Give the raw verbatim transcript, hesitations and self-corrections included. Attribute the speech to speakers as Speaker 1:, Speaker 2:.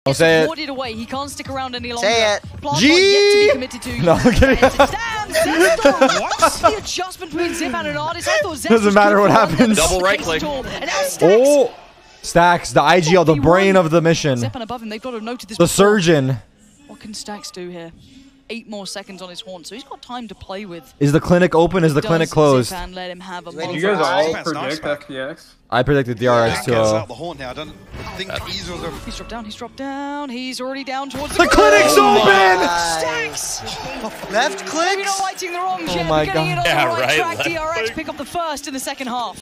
Speaker 1: I'll say it.
Speaker 2: Warded away. He can't stick around any longer.
Speaker 3: Say it.
Speaker 2: Plant
Speaker 1: G.
Speaker 2: yet to be committed to.
Speaker 1: No, I'm kidding.
Speaker 2: Damn, Zephyr. The adjustment between Zip and an artist. I thought Zep
Speaker 1: Doesn't
Speaker 2: was
Speaker 1: matter
Speaker 2: good
Speaker 1: what
Speaker 2: for one,
Speaker 1: happens.
Speaker 2: but
Speaker 4: Double right click.
Speaker 2: And now Stax.
Speaker 1: Oh, Stax, the I G L, the brain of the mission.
Speaker 2: Zep and above him, they've got to have noted this
Speaker 1: The
Speaker 2: before.
Speaker 1: surgeon.
Speaker 2: What can Stax do here? Eight more seconds on his horn, so he's got time to play with.
Speaker 1: Is the clinic open? Is the
Speaker 2: Does
Speaker 1: clinic closed?
Speaker 2: Zip and let him have a
Speaker 3: Did
Speaker 5: You guys all
Speaker 3: Nice,
Speaker 5: predict
Speaker 6: nice,
Speaker 5: F P X?
Speaker 1: I predicted the R X
Speaker 6: Gets
Speaker 1: too.
Speaker 6: out the horn now. I don't think either of them.
Speaker 2: He's dropped down, he's dropped down, he's already down towards
Speaker 1: The clinic's
Speaker 3: Oh
Speaker 1: open!
Speaker 3: my.
Speaker 2: Stax!
Speaker 3: Left
Speaker 2: Maybe
Speaker 3: clicks.
Speaker 2: not lighting the wrong
Speaker 1: Oh
Speaker 2: jet,
Speaker 1: my
Speaker 2: but getting
Speaker 1: God.
Speaker 2: it on
Speaker 4: Yeah,
Speaker 2: the right
Speaker 4: right,
Speaker 2: track.
Speaker 4: left
Speaker 2: D R X
Speaker 4: click.
Speaker 2: pick up the first in the second half.